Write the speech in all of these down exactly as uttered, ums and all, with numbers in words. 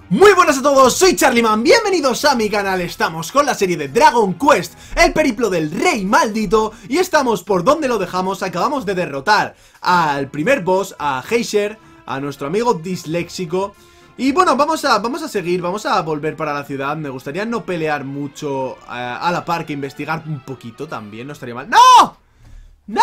Muy buenas a todos, soy Charlyman, bienvenidos a mi canal. Estamos con la serie de Dragon Quest, el periplo del rey maldito. Y estamos por donde lo dejamos. Acabamos de derrotar al primer boss, a Heisher, a nuestro amigo disléxico. Y bueno, vamos a, vamos a seguir, vamos a volver para la ciudad. Me gustaría no pelear mucho a, a la par, que investigar un poquito también, no estaría mal. ¡No! ¡No!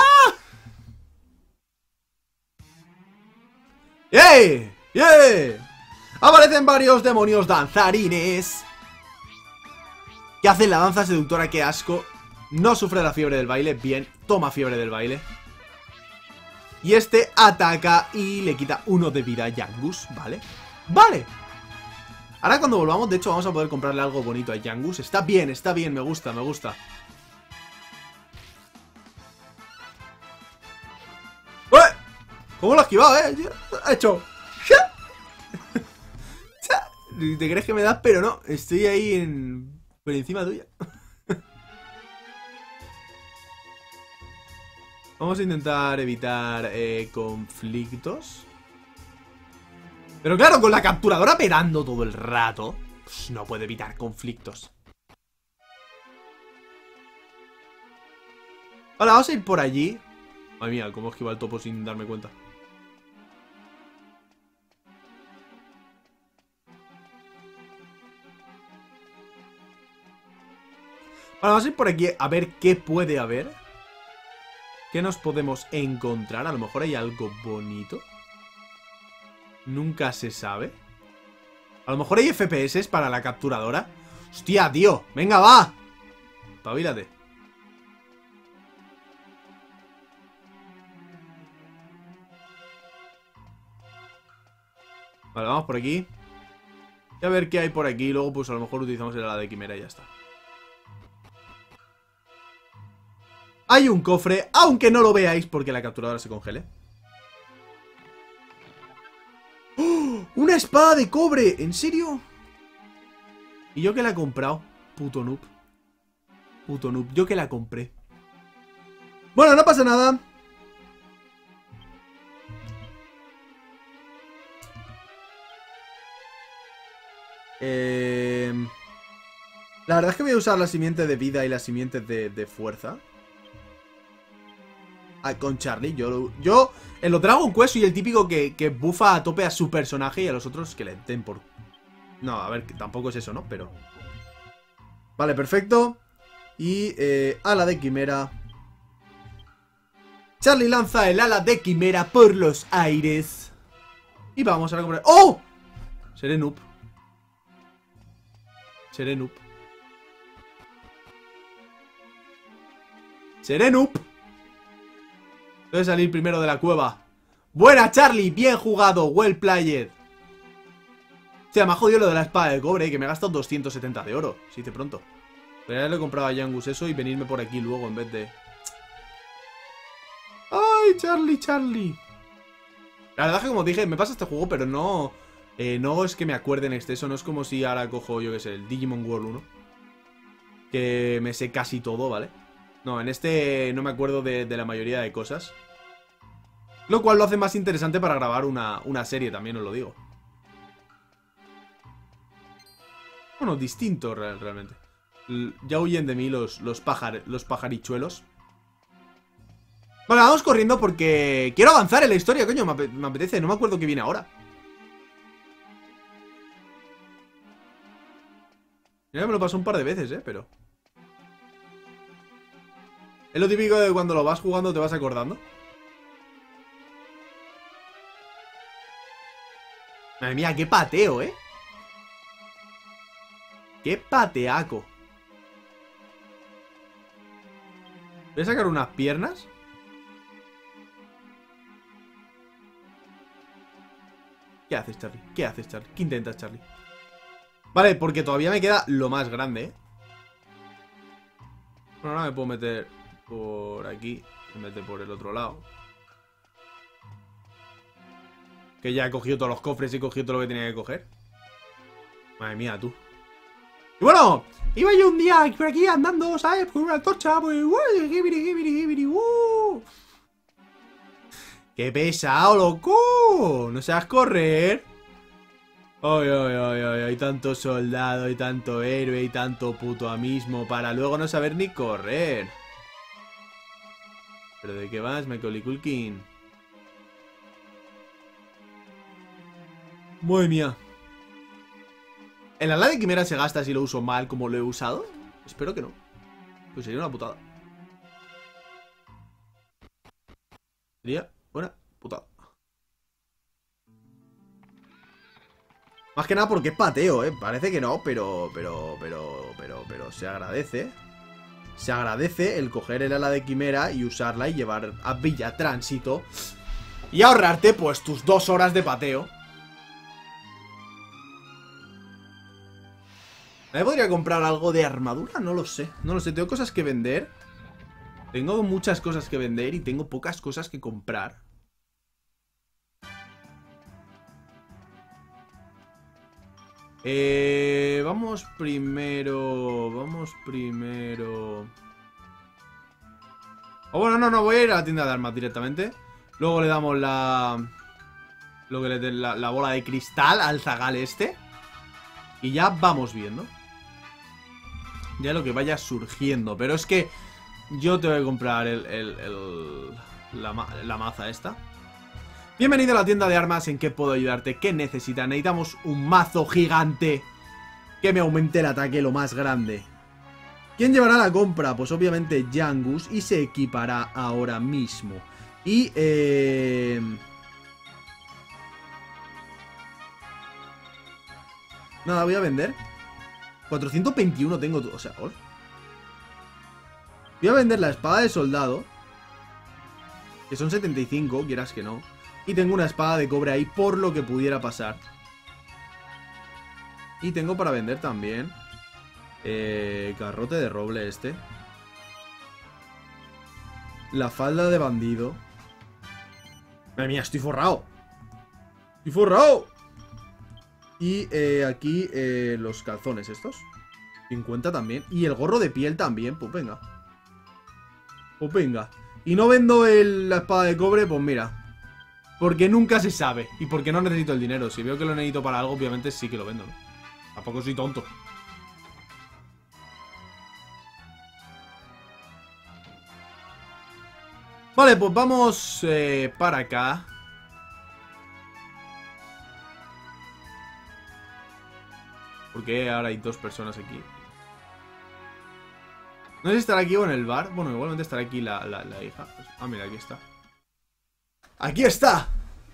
¡Eh! ¡Eh! Aparecen varios demonios danzarines que hacen la danza seductora. ¡Qué asco! No sufre la fiebre del baile. Bien, toma fiebre del baile. Y este ataca y le quita uno de vida a Yangus. Vale, vale. Ahora cuando volvamos, de hecho, vamos a poder comprarle algo bonito a Yangus. Está bien, está bien, me gusta, me gusta. ¡Eh! ¿Cómo lo ha esquivado, eh? Ha hecho... Te crees que me das, pero no. Estoy ahí en... por encima tuya. Vamos a intentar evitar eh, conflictos. Pero claro, con la capturadora operando todo el rato, pues no puede evitar conflictos. Ahora vamos a ir por allí. Madre mía, cómo esquiva el topo sin darme cuenta. Ahora vamos a ir por aquí a ver qué puede haber. ¿Qué nos podemos encontrar? A lo mejor hay algo bonito. Nunca se sabe. A lo mejor hay F P S para la capturadora. ¡Hostia, tío! ¡Venga, va! Pavílate. Vale, vamos por aquí. Y a ver qué hay por aquí. Luego pues a lo mejor utilizamos el ala de quimera y ya está. Hay un cofre, aunque no lo veáis porque la capturadora se congele. ¡Oh! ¡Una espada de cobre! ¿En serio? ¿Y yo que la he comprado? Puto noob. Puto noob. Yo que la compré. Bueno, no pasa nada. Eh... La verdad es que voy a usar la simiente de vida y la simiente de, de fuerza. Con Charlie, yo, yo en los Dragon Quest soy el típico que, que bufa a tope a su personaje y a los otros que le den por... No, a ver, tampoco es eso, ¿no? Pero... Vale, perfecto. Y eh, ala de quimera. Charlie lanza el ala de quimera por los aires. Y vamos a comprar... ¡Oh! Seré noob. Seré noob. Seré noob. Debe salir primero de la cueva. Buena, Charlie, bien jugado, well played. Hostia, me ha jodido lo de la espada de cobre, que me he gastado doscientos setenta de oro. Se dice pronto. Pero ya le he comprado a Yangus eso y venirme por aquí luego en vez de... ¡Ay, Charlie, Charlie! La verdad es que como dije, me pasa este juego, pero no... Eh, no es que me acuerde en exceso. No es como si ahora cojo, yo que sé, el Digimon World uno. Que me sé casi todo, ¿vale? No, en este no me acuerdo de, de la mayoría de cosas. Lo cual lo hace más interesante para grabar una, una serie, también os lo digo. Bueno, distinto real, realmente. L ya huyen de mí los, los, pajar, los pajarichuelos. Vale, vamos corriendo porque quiero avanzar en la historia, coño, me, ap me apetece. No me acuerdo qué viene ahora. Ya me lo pasó un par de veces, eh, pero... Es lo típico de cuando lo vas jugando te vas acordando. Madre mía, qué pateo, ¿eh? Qué pateaco. Voy a sacar unas piernas. ¿Qué haces, Charlie? ¿Qué haces, Charlie? ¿Qué intentas, Charlie? Vale, porque todavía me queda lo más grande, ¿eh? Bueno, ahora me puedo meter por aquí en vez de por el otro lado. Que ya he cogido todos los cofres y he cogido todo lo que tenía que coger. Madre mía, tú. Y bueno, iba yo un día por aquí andando, ¿sabes? Con una antorcha, pues... ¡Qué pesado, loco! No seas correr. Ay, ay, ay, ay, hay tanto soldado, y tanto héroe, y tanto puto amismo para luego no saber ni correr. ¿Pero de qué vas, Macaulay Culkin? Madre mía. ¿El ala de quimera se gasta si lo uso mal como lo he usado? Espero que no. Pues sería una putada. Sería una putada. Más que nada porque es pateo, ¿eh? Parece que no, pero, pero, pero, pero, pero se agradece. Se agradece el coger el ala de quimera y usarla y llevar a Villa Tránsito. Y ahorrarte, pues, tus dos horas de pateo. ¿Me podría comprar algo de armadura? No lo sé. No lo sé, tengo cosas que vender. Tengo muchas cosas que vender y tengo pocas cosas que comprar. Eh, vamos primero... Vamos primero... Oh, bueno, no, no, voy a ir a la tienda de armas directamente. Luego le damos la... Lo que le den la, la bola de cristal al zagal este. Y ya vamos viendo. Ya lo que vaya surgiendo. Pero es que yo te voy a comprar el, el, el, la, la maza esta. Bienvenido a la tienda de armas. ¿En qué puedo ayudarte? ¿Qué necesitas? Necesitamos un mazo gigante que me aumente el ataque lo más grande. ¿Quién llevará la compra? Pues obviamente Jangus. Y se equipará ahora mismo. Y eh... nada, voy a vender cuatrocientos veintiuno tengo, o sea, ¿oh? Voy a vender la espada de soldado, que son setenta y cinco, quieras que no. Y tengo una espada de cobre ahí por lo que pudiera pasar. Y tengo para vender también eh, garrote de roble este. La falda de bandido. Madre mía, estoy forrado. Estoy forrado. Y eh, aquí eh, los calzones estos cincuenta también. Y el gorro de piel también. Pues venga. Pues venga. Y no vendo el, la espada de cobre, pues mira. Porque nunca se sabe. Y porque no necesito el dinero. Si veo que lo necesito para algo, obviamente sí que lo vendo, ¿no? Tampoco soy tonto. Vale, pues vamos eh, para acá. Porque ahora hay dos personas aquí. No sé si estará aquí o en el bar. Bueno, igualmente estará aquí la, la, la hija. Ah, mira, aquí está. ¡Aquí está!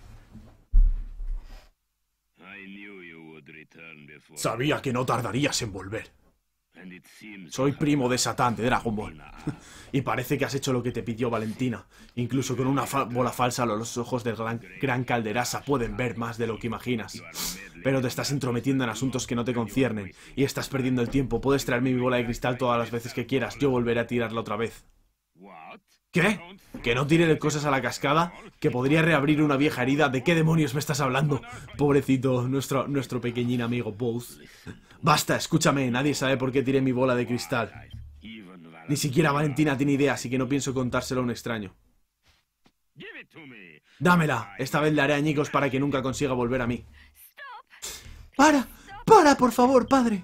Sabía que no tardarías en volver. Soy primo de Satán de Dragon Ball. Y parece que has hecho lo que te pidió Valentina. Incluso con una fa bola falsa los ojos del gran, gran Calderasa pueden ver más de lo que imaginas. Pero te estás entrometiendo en asuntos que no te conciernen. Y estás perdiendo el tiempo. Puedes traerme mi bola de cristal todas las veces que quieras. Yo volveré a tirarla otra vez. ¿Qué? ¿Que no tire cosas a la cascada? ¿Que podría reabrir una vieja herida? ¿De qué demonios me estás hablando? Pobrecito, nuestro, nuestro pequeñín amigo Booth. Basta, escúchame, nadie sabe por qué tiré mi bola de cristal. Ni siquiera Valentina tiene idea, así que no pienso contárselo a un extraño. Dámela, esta vez le haré añicos para que nunca consiga volver a mí. ¡Para! ¡Para, por favor, padre!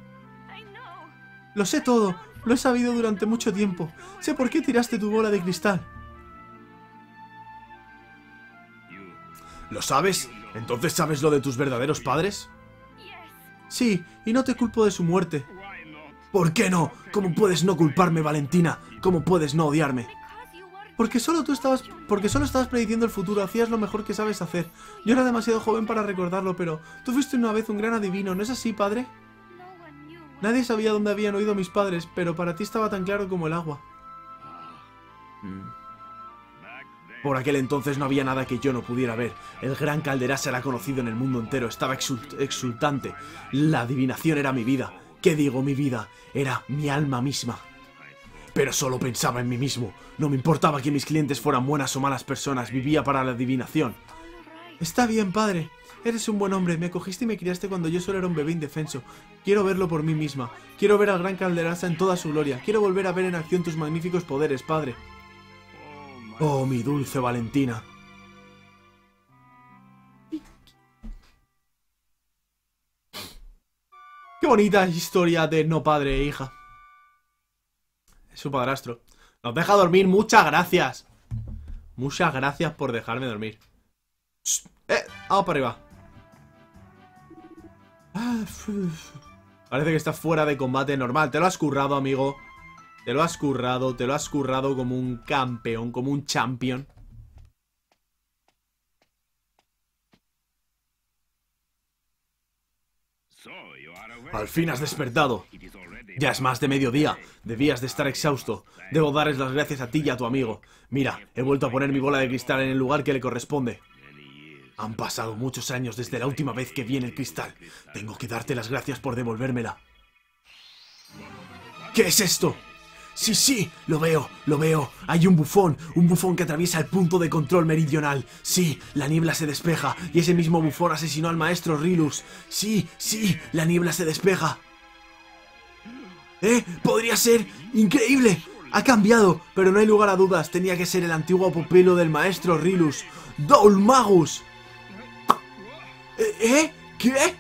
Lo sé todo, lo he sabido durante mucho tiempo. Sé por qué tiraste tu bola de cristal. ¿Lo sabes? ¿Entonces sabes lo de tus verdaderos padres? Sí, y no te culpo de su muerte. ¿Por qué no? ¿Cómo puedes no culparme, Valentina? ¿Cómo puedes no odiarme? Porque solo tú estabas... Porque solo estabas prediciendo el futuro, hacías lo mejor que sabes hacer. Yo era demasiado joven para recordarlo, pero... Tú fuiste una vez un gran adivino, ¿no es así, padre? Nadie sabía dónde habían oído mis padres, pero para ti estaba tan claro como el agua. Mm. Por aquel entonces no había nada que yo no pudiera ver. El gran Calderasa era conocido en el mundo entero, estaba exult exultante. La adivinación era mi vida. ¿Qué digo mi vida? Era mi alma misma. Pero solo pensaba en mí mismo. No me importaba que mis clientes fueran buenas o malas personas, vivía para la adivinación. Está bien, padre. Eres un buen hombre, me cogiste y me criaste cuando yo solo era un bebé indefenso. Quiero verlo por mí misma. Quiero ver al gran Calderasa en toda su gloria. Quiero volver a ver en acción tus magníficos poderes, padre. Oh, mi dulce Valentina. Qué bonita historia de no padre e hija. Es su padrastro. Nos deja dormir, muchas gracias. Muchas gracias por dejarme dormir. Eh, vamos para arriba. Parece que está fuera de combate normal. Te lo has currado, amigo. Te lo has currado, te lo has currado como un campeón, como un champion. Al fin has despertado. Ya es más de mediodía. Debías de estar exhausto. Debo darles las gracias a ti y a tu amigo. Mira, he vuelto a poner mi bola de cristal en el lugar que le corresponde. Han pasado muchos años desde la última vez que vi en el cristal. Tengo que darte las gracias por devolvérmela. ¿Qué es esto? Sí, sí, lo veo, lo veo. Hay un bufón, un bufón que atraviesa el punto de control meridional. Sí, la niebla se despeja y ese mismo bufón asesinó al maestro Rilus. Sí, sí, la niebla se despeja. ¿Eh? Podría ser increíble. Ha cambiado, pero no hay lugar a dudas. Tenía que ser el antiguo pupilo del maestro Rilus, Dol Magus. ¿Eh? ¿Eh? ¿Qué?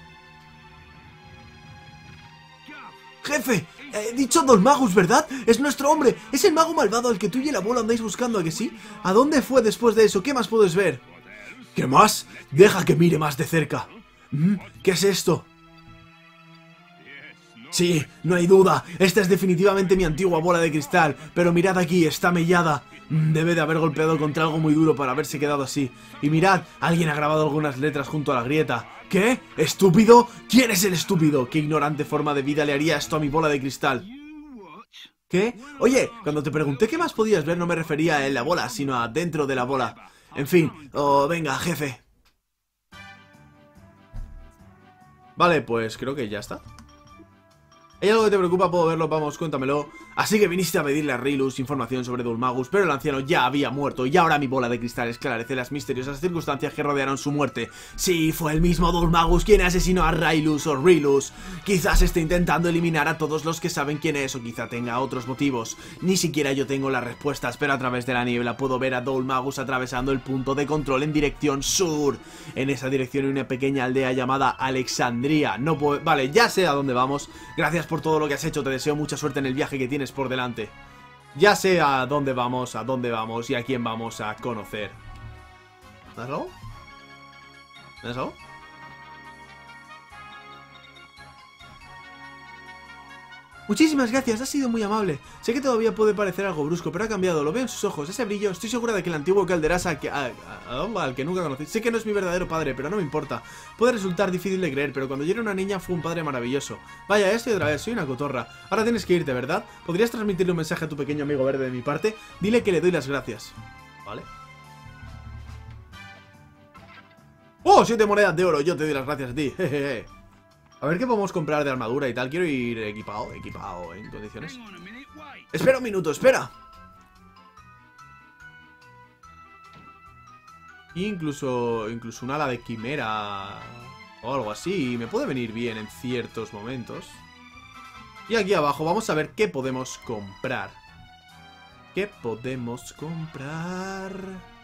Jefe, he dicho Dol Magus, ¿verdad? Es nuestro hombre, es el mago malvado al que tú y el abuelo andáis buscando, ¿a que sí? ¿A dónde fue después de eso? ¿Qué más puedes ver? ¿Qué más? Deja que mire más de cerca. ¿Mm? ¿Qué es esto? Sí, no hay duda, esta es definitivamente mi antigua bola de cristal, pero mirad aquí, está mellada. Debe de haber golpeado contra algo muy duro para haberse quedado así. Y mirad, alguien ha grabado algunas letras junto a la grieta. ¿Qué? ¿Estúpido? ¿Quién es el estúpido? ¿Qué ignorante forma de vida le haría esto a mi bola de cristal? ¿Qué? Oye, cuando te pregunté qué más podías ver no me refería en la bola, sino a dentro de la bola. En fin, oh, venga, jefe. Vale, pues creo que ya está. ¿Hay algo que te preocupa? ¿Puedo verlo? Vamos, cuéntamelo. Así que viniste a pedirle a Rilus información sobre Dol Magus, pero el anciano ya había muerto y ahora mi bola de cristal esclarece las misteriosas circunstancias que rodearon su muerte. Sí, fue el mismo Dol Magus quien asesinó a Rilus o Rilus. Quizás esté intentando eliminar a todos los que saben quién es o quizá tenga otros motivos. Ni siquiera yo tengo las respuestas, pero a través de la niebla puedo ver a Dol Magus atravesando el punto de control en dirección sur. En esa dirección hay una pequeña aldea llamada Alexandria. No puedo... Vale, ya sé a dónde vamos. Gracias por todo lo que has hecho, te deseo mucha suerte en el viaje que tienes por delante. Ya sé a dónde vamos, a dónde vamos y a quién vamos a conocer. ¿Me das algo? ¿Me das algo? Muchísimas gracias, has sido muy amable. Sé que todavía puede parecer algo brusco, pero ha cambiado, lo veo en sus ojos, ese brillo. Estoy segura de que el antiguo Calderasa que, a, a, a, al que nunca conocí. Sé que no es mi verdadero padre, pero no me importa. Puede resultar difícil de creer, pero cuando yo era una niña fue un padre maravilloso. Vaya, esto y otra vez, soy una cotorra. Ahora tienes que irte, ¿verdad? ¿Podrías transmitirle un mensaje a tu pequeño amigo verde de mi parte? Dile que le doy las gracias. ¿Vale? ¡Oh! Siete monedas de oro, yo te doy las gracias a ti. Jejeje. A ver qué podemos comprar de armadura y tal. Quiero ir equipado, equipado en condiciones. Espera un minuto, espera. Incluso, incluso un ala de quimera o algo así. Me puede venir bien en ciertos momentos. Y aquí abajo vamos a ver qué podemos comprar. ¿Qué podemos comprar?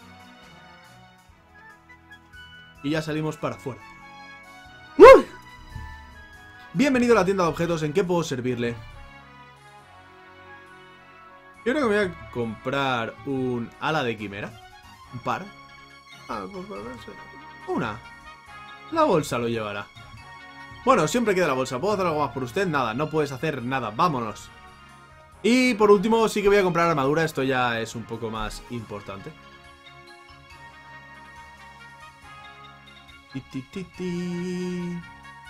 Y ya salimos para afuera. ¡Uy! Bienvenido a la tienda de objetos, ¿en qué puedo servirle? Yo creo que me voy a comprar un ala de quimera. Un par. Ah, pues, una. La bolsa lo llevará. Bueno, siempre queda la bolsa. ¿Puedo hacer algo más por usted? Nada, no puedes hacer nada. Vámonos. Y por último sí que voy a comprar armadura. Esto ya es un poco más importante. Ti, ti, ti, ti.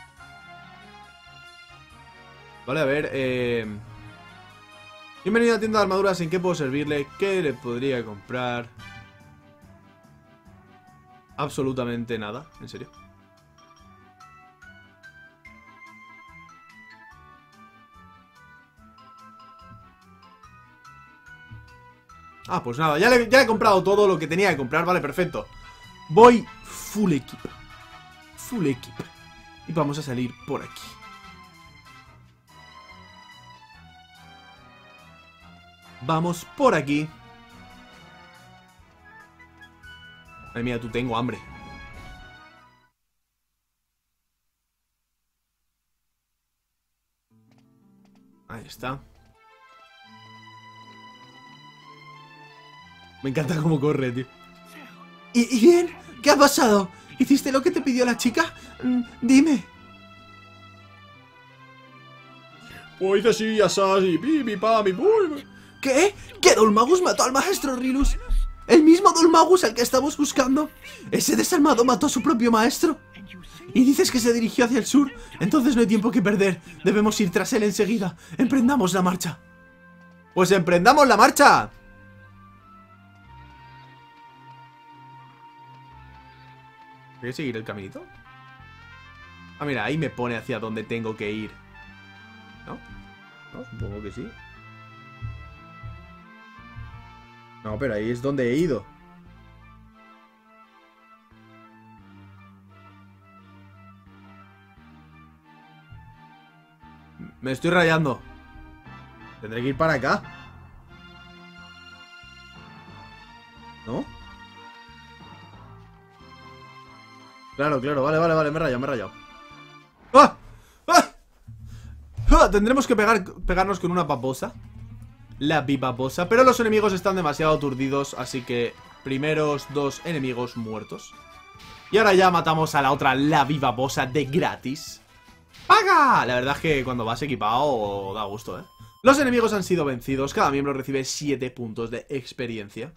Vale, a ver, eh... bienvenido a la tienda de armaduras, ¿en qué puedo servirle? ¿Qué le podría comprar? Absolutamente nada, en serio. Ah, pues nada, ya le, ya he comprado todo lo que tenía que comprar, vale, perfecto. Voy full equip. Full equip. Y vamos a salir por aquí. Vamos por aquí. Ay, mira, tú tengo hambre. Ahí está. Me encanta cómo corre, tío. ¿Y, y bien? ¿Qué ha pasado? ¿Hiciste lo que te pidió la chica? Mm, dime. Pues hice así, así, pipi, pami, pum. ¿Qué? ¿Que Dolmagus mató al maestro Rilus? ¿El mismo Dolmagus al que estamos buscando? ¿Ese desarmado mató a su propio maestro? ¿Y dices que se dirigió hacia el sur? Entonces no hay tiempo que perder. Debemos ir tras él enseguida. Emprendamos la marcha. ¡Pues emprendamos la marcha! ¿Voy a seguir el caminito? Ah, mira, ahí me pone hacia dónde tengo que ir. ¿No? ¿No? Supongo que sí. No, pero ahí es donde he ido. Me estoy rayando. Tendré que ir para acá. ¿No? Claro, claro, vale, vale, vale, me he rayado, me he rayado. ¡Ah! ¡Ah! ¡Ah! Tendremos que pegar, pegarnos con una babosa. La bibabosa. Pero los enemigos están demasiado aturdidos, así que primeros dos enemigos muertos. Y ahora ya matamos a la otra, la bibabosa, de gratis. ¡Paga! La verdad es que cuando vas equipado da gusto, ¿eh? Los enemigos han sido vencidos. Cada miembro recibe siete puntos de experiencia.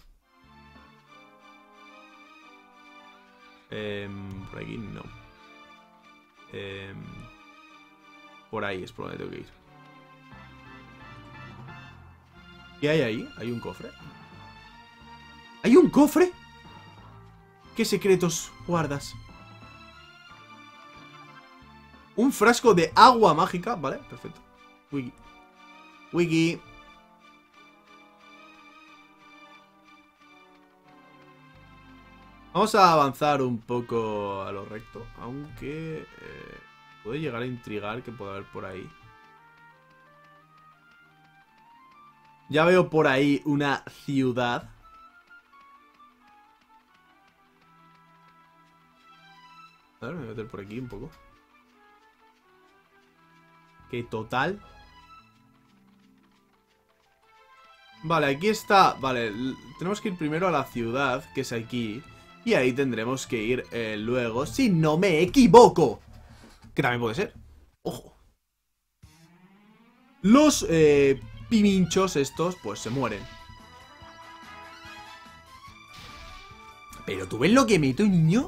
Eh, por aquí no. Eh, por ahí es por donde tengo que ir. ¿Qué hay ahí? ¿Hay un cofre? ¿Hay un cofre? ¿Qué secretos guardas? Un frasco de agua mágica. Vale, perfecto. Wiki. Wiki. Vamos a avanzar un poco a lo recto. Aunque eh, puede llegar a intrigar que pueda haber por ahí. Ya veo por ahí una ciudad. A ver, me voy a meter por aquí un poco. Que total. Vale, aquí está. Vale, tenemos que ir primero a la ciudad, que es aquí. Y ahí tendremos que ir eh, luego, si no me equivoco. Que también puede ser. Ojo. Los eh, piminchos estos, pues se mueren. ¿Pero tú ves lo que meto, niño?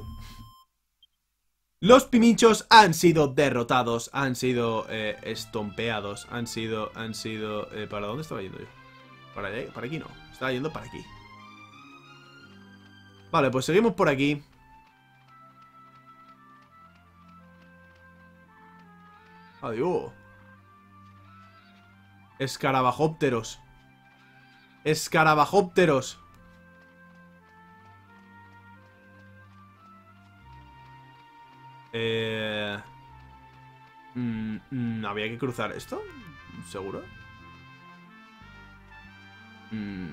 Los piminchos han sido derrotados. Han sido eh, estompeados. Han sido, han sido... Eh, ¿Para dónde estaba yendo yo? Para allá, para aquí no. Estaba yendo para aquí. Vale, pues seguimos por aquí. Adiós. Escarabajópteros. Escarabajópteros. Eh... Mm, mm, ¿Había que cruzar esto? ¿Seguro? Mm.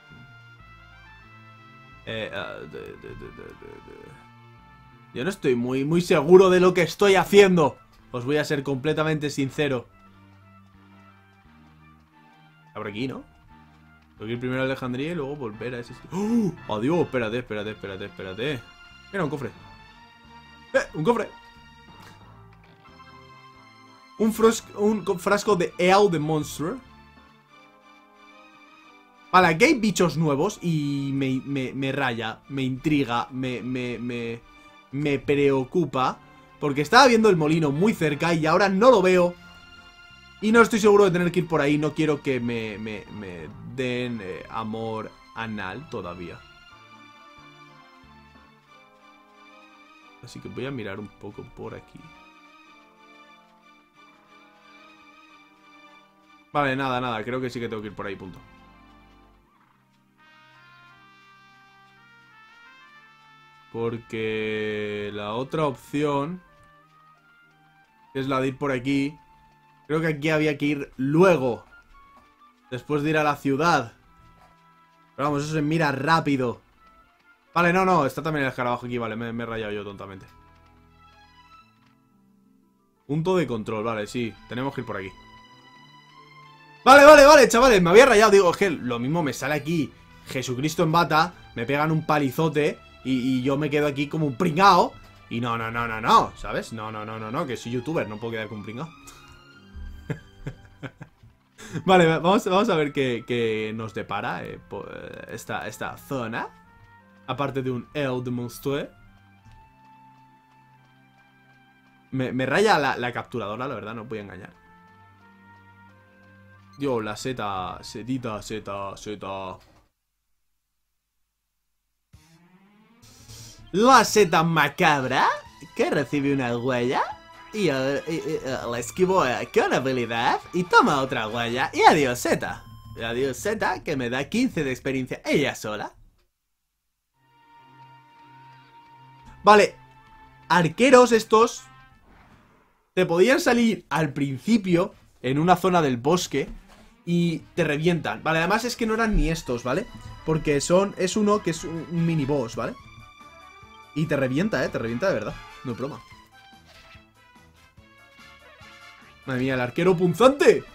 Eh, uh, de, de, de, de, de. Yo no estoy muy, muy seguro de lo que estoy haciendo. Os voy a ser completamente sincero. Por aquí, ¿no? Tengo que ir primero a Alejandría y luego volver a ese... ¡Oh! ¡Adiós! Espérate, espérate, espérate, espérate. Mira, un cofre. ¡Eh! ¡Un cofre! Un, un frasco de Ale the Monster. Vale, aquí hay bichos nuevos y me, me, me raya, me intriga, me, me, me, me preocupa. Porque estaba viendo el molino muy cerca y ahora no lo veo. Y no estoy seguro de tener que ir por ahí. No quiero que me, me, me den eh, amor anal todavía. Así que voy a mirar un poco por aquí. Vale, nada, nada. Creo que sí que tengo que ir por ahí, punto. Porque la otra opción es la de ir por aquí. Creo que aquí había que ir luego, después de ir a la ciudad. Pero vamos, eso se mira rápido. Vale, no, no, está también el escarabajo aquí. Vale, me, me he rayado yo tontamente. Punto de control, vale, sí, tenemos que ir por aquí. Vale, vale, vale, chavales, me había rayado. Digo, es que lo mismo me sale aquí Jesucristo en bata, me pegan un palizote y, y yo me quedo aquí como un pringao. Y no, no, no, no, no, ¿sabes? No, no, no, no, no, que soy youtuber, no puedo quedar como un pringao. Vale, vamos, vamos a ver qué, qué nos depara eh, por esta, esta zona. Aparte de un El de Monstue. Me, me raya la, la capturadora, la verdad, no os voy a engañar. Dios, la seta, setita, seta, seta. La seta macabra, que recibe una huella. Y, uh, y, y uh, la esquivo uh, con habilidad. Y toma otra huella. Y adiós, seta. Y adiós, seta, que me da quince de experiencia ella sola. Vale. Arqueros estos te podían salir al principio en una zona del bosque y te revientan. Vale, además es que no eran ni estos, ¿vale? Porque son, es uno que es un, un mini boss, ¿vale? Y te revienta, ¿eh? Te revienta de verdad. No es broma. Madre mía, el arquero punzante.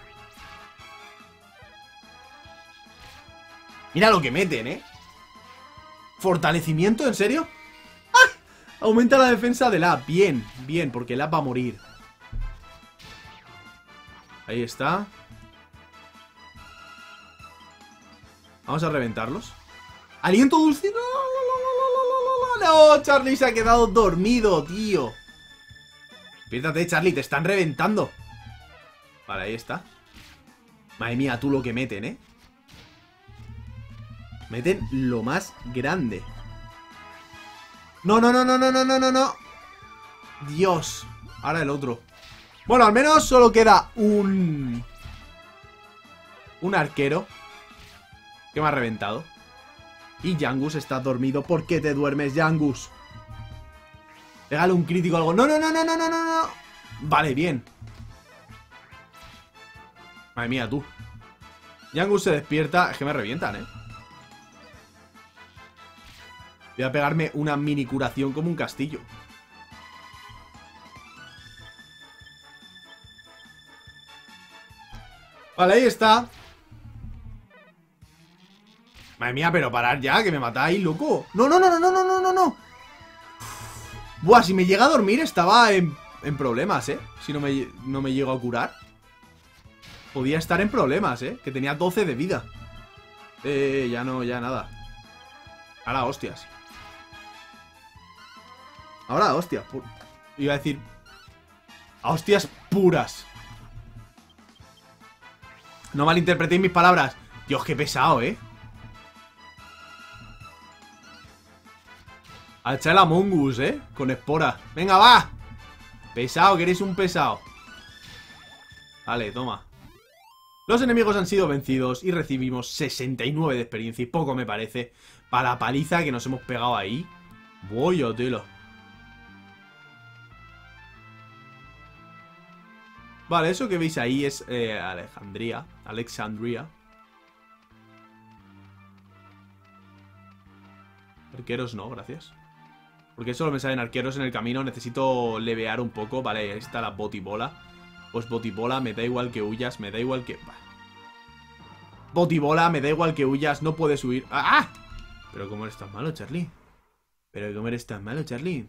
Mira lo que meten, ¿eh? Fortalecimiento, ¿en serio? ¡Ah! Aumenta la defensa del A. Bien, bien, porque el A va a morir. Ahí está. Vamos a reventarlos. Aliento dulce. No, no, no, no, no, no, no, Charlie se ha quedado dormido, tío. Piérdate, Charlie, te están reventando. Vale, ahí está. Madre mía, tú lo que meten, ¿eh? Meten lo más grande. No, no, no, no, no, no, no, no, no. Dios. Ahora el otro. Bueno, al menos solo queda un... Un arquero que me ha reventado. Y Yangus está dormido. ¿Por qué te duermes, Yangus? Pégale un crítico o algo. No, no, no, no, no, no, no, no. Vale, bien. Madre mía, tú. Yangus se despierta. Es que me revientan, eh. Voy a pegarme una mini curación como un castillo. Vale, ahí está. Madre mía, pero parad ya, que me matáis, loco. No, no, no, no, no, no, no, no. Buah, si me llega a dormir estaba en, en problemas, ¿eh? Si no me, no me llego a curar. Podía estar en problemas, ¿eh? Que tenía doce de vida. Eh, ya no, ya nada. Ahora, hostias. Ahora, hostias. Iba a decir... A hostias puras. No malinterpretéis mis palabras. Dios, qué pesado, ¿eh? A echar el Among Us, ¿eh? Con espora. Venga, va. Pesado, que eres un pesado. Vale, toma. Los enemigos han sido vencidos y recibimos sesenta y nueve de experiencia. Y poco me parece para la paliza que nos hemos pegado ahí. Voy a tela. Vale, eso que veis ahí es eh, Alejandría. Alexandria. Arqueros no, gracias. Porque solo me salen arqueros en el camino. Necesito levear un poco. Vale, ahí está la botibola. Pues botibola, me da igual que huyas. Me da igual que... Botibola, me da igual que huyas. No puedes huir. ¡Ah! Pero cómo eres tan malo, Charlie. Pero cómo eres tan malo, Charlie.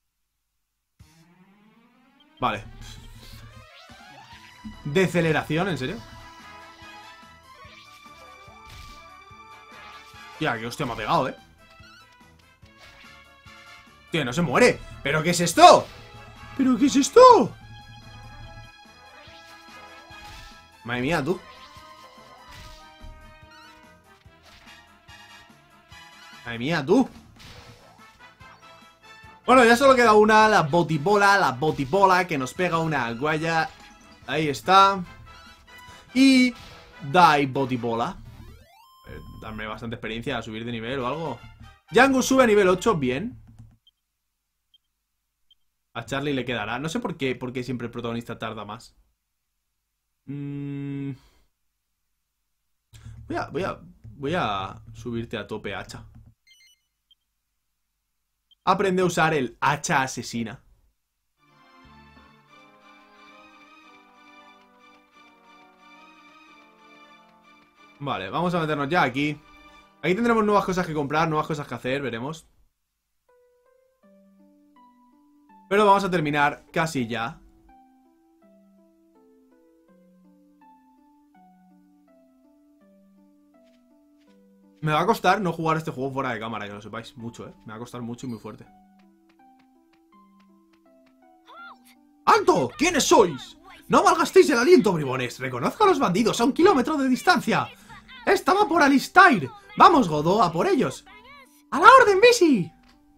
Vale. Deceleración, ¿en serio? Ya, que hostia me ha pegado, ¿eh? Tío, no se muere. ¿Pero qué es esto? ¿Pero qué es esto? Madre mía, tú. Madre mía, tú. Bueno, ya solo queda una, la botibola, la botibola, que nos pega una guaya. Ahí está. Y... Dai botibola. Eh, darme bastante experiencia a subir de nivel o algo. Yangus sube a nivel ocho, bien. A Charlie le quedará. No sé por qué, por qué siempre el protagonista tarda más. Mm. Voy a, voy a, voy a subirte a tope, hacha. Aprende a usar el hacha asesina. Vale, vamos a meternos ya aquí. Aquí tendremos nuevas cosas que comprar, nuevas cosas que hacer, veremos. Pero vamos a terminar casi ya. Me va a costar no jugar este juego fuera de cámara, que lo sepáis. Mucho, eh. Me va a costar mucho y muy fuerte. ¡Alto! ¿Quiénes sois? ¡No malgastéis el aliento, bribones! Reconozco a los bandidos a un kilómetro de distancia. ¡Estaba por Alistair! ¡Vamos, Godó, a por ellos! ¡A la orden, Bisi!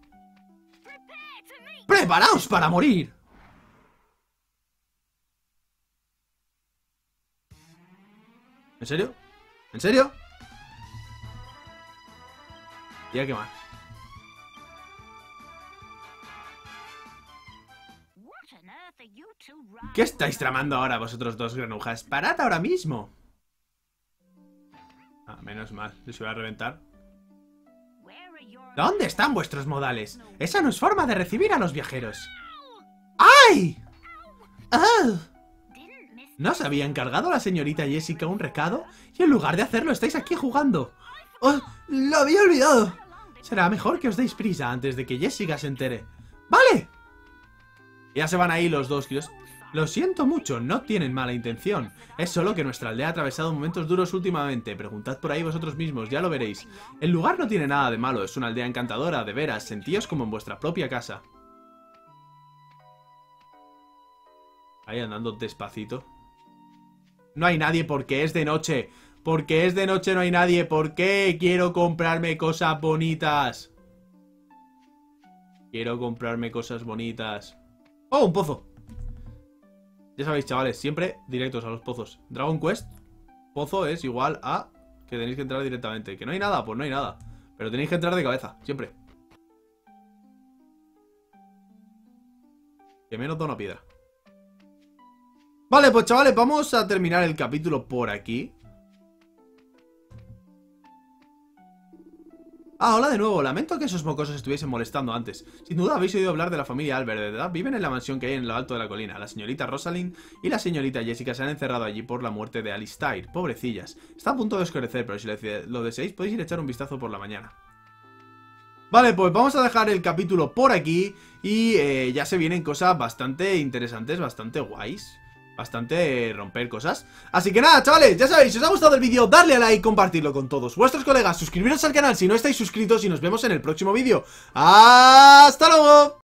¡Preparaos para morir! ¿En serio? ¿En serio? ¿Y a qué más? ¿Qué estáis tramando ahora vosotros dos granujas? ¡Parad ahora mismo! Ah, menos mal, les voy a reventar. ¿Dónde están vuestros modales? Esa no es forma de recibir a los viajeros. ¡Ay! ¡Ah! ¿No os había encargado la señorita Jessica un recado? Y en lugar de hacerlo estáis aquí jugando. ¡Oh! ¡Lo había olvidado! Será mejor que os deis prisa antes de que Jessica se entere. ¡Vale! Ya se van ahí los dos, tíos. Lo siento mucho, no tienen mala intención. Es solo que nuestra aldea ha atravesado momentos duros últimamente. Preguntad por ahí vosotros mismos, ya lo veréis. El lugar no tiene nada de malo, es una aldea encantadora, de veras. Sentíos como en vuestra propia casa. Ahí andando despacito. No hay nadie porque es de noche. Porque es de noche no hay nadie. ¿Por qué quiero comprarme cosas bonitas? Quiero comprarme cosas bonitas. ¡Oh, un pozo! Ya sabéis, chavales, siempre directos a los pozos. Dragon Quest, pozo es igual a que tenéis que entrar directamente. ¿Que no hay nada? Pues no hay nada. Pero tenéis que entrar de cabeza, siempre. Que menos da una piedra. Vale, pues chavales, vamos a terminar el capítulo por aquí. Ah, hola de nuevo, lamento que esos mocosos estuviesen molestando antes. Sin duda habéis oído hablar de la familia Albert, ¿verdad? Viven en la mansión que hay en lo alto de la colina. La señorita Rosalind y la señorita Jessica se han encerrado allí por la muerte de Alistair. Pobrecillas. Está a punto de oscurecer, pero si lo deseáis podéis ir a echar un vistazo por la mañana. Vale, pues vamos a dejar el capítulo por aquí. Y eh, ya se vienen cosas bastante interesantes, bastante guays. Bastante romper cosas. Así que nada, chavales, ya sabéis, si os ha gustado el vídeo, darle a like, compartirlo con todos vuestros colegas, suscribiros al canal si no estáis suscritos y nos vemos en el próximo vídeo. ¡Hasta luego!